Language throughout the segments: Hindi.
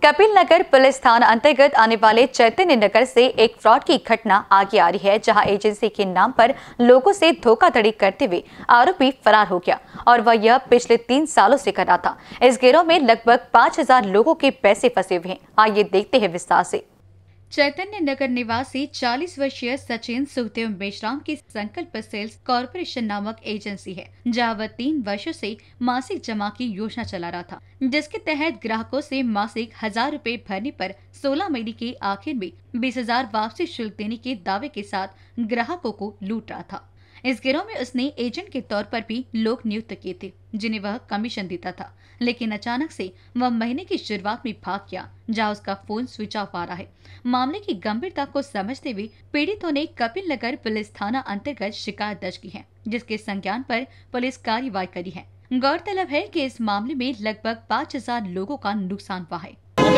कपिल नगर पुलिस थाना अंतर्गत आने वाले चैतन्य नगर से एक फ्रॉड की घटना आगे आ रही है, जहां एजेंसी के नाम पर लोगों से धोखाधड़ी करते हुए आरोपी फरार हो गया और वह यह पिछले 3 सालों से कर रहा था। इस गिरोह में लगभग 5000 लोगों के पैसे फंसे हुए हैं। आइए देखते हैं विस्तार से। चैतन्य नगर निवासी 40 वर्षीय सचिन सुखदेव मेश्राम की संकल्प सेल्स कॉरपोरेशन नामक एजेंसी है, जहां वह 3 वर्षों से मासिक जमा की योजना चला रहा था, जिसके तहत ग्राहकों से मासिक 1000 रुपए भरने पर 16 महीने के आखिर में 20,000 वापसी शुल्क देने के दावे के साथ ग्राहकों को लूट रहा था। इस गिरोह में उसने एजेंट के तौर पर भी लोग नियुक्त किए थे, जिन्हें वह कमीशन देता था, लेकिन अचानक से वह महीने की शुरुआत में भाग गया, जहां उसका फोन स्विच ऑफ आ रहा है। मामले की गंभीरता को समझते हुए पीड़ितों ने कपिल नगर पुलिस थाना अंतर्गत शिकायत दर्ज की है, जिसके संज्ञान पर पुलिस कार्रवाई करी है। गौरतलब है कि इस मामले में लगभग 5000 लोगों का नुकसान हुआ है।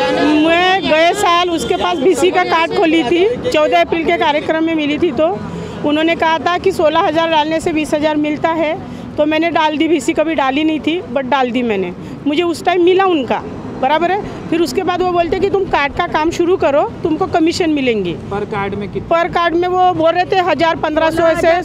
मैं गए साल उसके पास बीसी का कार्ड खोली थी, 14 अप्रैल के कार्यक्रम में मिली थी, तो उन्होंने कहा था कि 16,000 डालने से 20,000 मिलता है, तो मैंने डाल दी। बीसी कभी डाली नहीं थी, बट डाल दी मैंने। मुझे उस टाइम मिला उनका, बराबर है। फिर उसके बाद वो बोलते कि तुम कार्ड का काम शुरू करो, तुमको कमीशन मिलेंगी। पर कार्ड में कितना? पर कार्ड में वो बोल रहे थे 1000-1500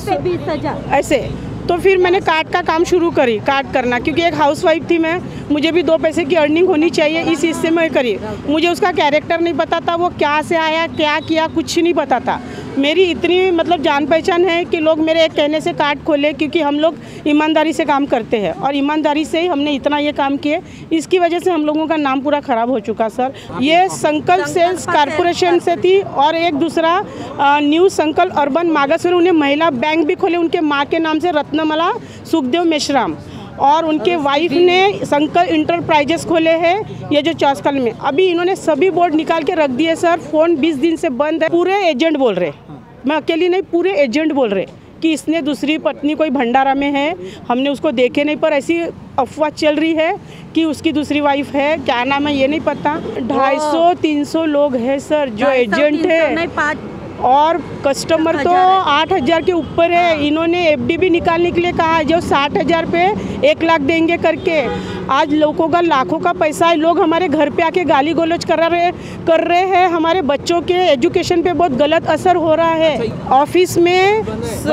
ऐसे। तो फिर मैंने कार्ड का काम शुरू करी, कार्ड करना, क्योंकि एक हाउसवाइफ थी मैं, मुझे भी 2 पैसे की अर्निंग होनी चाहिए, इस हिस्से में करी। मुझे उसका कैरेक्टर नहीं पता था, वो क्या से आया, क्या किया, कुछ नहीं पता था। मेरी इतनी मतलब जान पहचान है कि लोग मेरे एक कहने से कार्ड खोले, क्योंकि हम लोग ईमानदारी से काम करते हैं और ईमानदारी से ही हमने इतना ये काम किए। इसकी वजह से हम लोगों का नाम पूरा ख़राब हो चुका सर। ये संकल्प सेल्स कॉरपोरेशन से थी और एक दूसरा न्यू संकल्प अर्बन मागासवर, उन्हें महिला बैंक भी खोले उनके माँ के नाम से, रत्नमाला सुखदेव मेश्राम, और उनके वाइफ ने संकल्प इंटरप्राइजेस खोले हैं ये जो चौस्कल में। अभी इन्होंने सभी बोर्ड निकाल के रख दिए सर। फ़ोन 20 दिन से बंद है। पूरे एजेंट बोल रहे, मैं अकेली नहीं, पूरे एजेंट बोल रहे कि इसने दूसरी पत्नी कोई भंडारा में है, हमने उसको देखे नहीं, पर ऐसी अफवाह चल रही है कि उसकी दूसरी वाइफ है, क्या नाम है ये नहीं पता। 250-300 लोग हैं सर जो एजेंट है, और कस्टमर तो 8000 के ऊपर है। इन्होंने एफडी भी निकालने के लिए कहा, जो 60,000 पे 1 लाख देंगे करके। आज लोगों का लाखों का पैसा है, लोग हमारे घर पे आके गाली गलौज कर रहे हैं। हमारे बच्चों के एजुकेशन पे बहुत गलत असर हो रहा है। ऑफिस में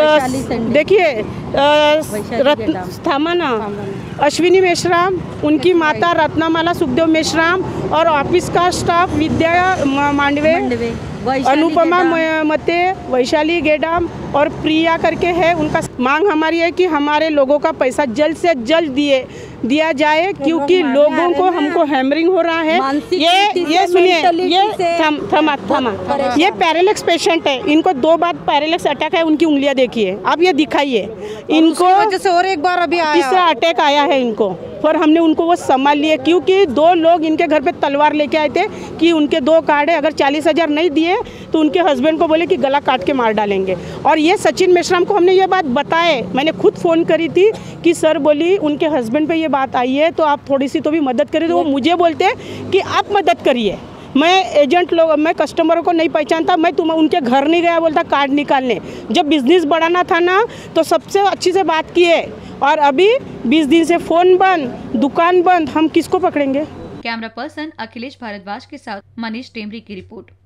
देखिए अश्विनी मेश्राम, उनकी माता रत्नमाला सुखदेव मेश्राम, और ऑफिस का स्टाफ विद्या मांडवे, अनुपमा मते, वैशाली गेडाम और प्रिया करके है। उनका मांग हमारी है कि हमारे लोगों का पैसा जल्द से जल्द दिया जाए, क्योंकि लोगों को हमको हैमरिंग हो रहा है। ये सुनिए, ये थमा ये पैरालिक्स पेशेंट है, इनको 2 बार पैरालिक्स अटैक है। उनकी उंगलियां देखिए, अब ये दिखाइए इनको, और एक बार अभी तीसरा अटैक आया है इनको, पर हमने उनको वो संभाल लिए, क्योंकि 2 लोग इनके घर पे तलवार लेके आए थे कि उनके 2 कार्ड है, अगर 40,000 नहीं दिए तो उनके हस्बैंड को बोले कि गला काट के मार डालेंगे। और ये सचिन मेश्राम को हमने ये बात बताए, मैंने खुद फ़ोन करी थी कि सर बोली उनके हस्बैंड पे ये बात आई है, तो आप थोड़ी सी तो भी मदद करिए। तो वो मुझे बोलते कि आप मदद करिए। मैं एजेंट लोग, मैं कस्टमरों को नहीं पहचानता, मैं उनके घर नहीं गया, बोलता कार्ड निकालने। जब बिजनेस बढ़ाना था ना, तो सबसे अच्छी से बात की है, और अभी 20 दिन से फ़ोन बंद, दुकान बंद, हम किसको पकड़ेंगे। कैमरा पर्सन अखिलेश भारद्वाज के साथ मनीष टेमरी की रिपोर्ट।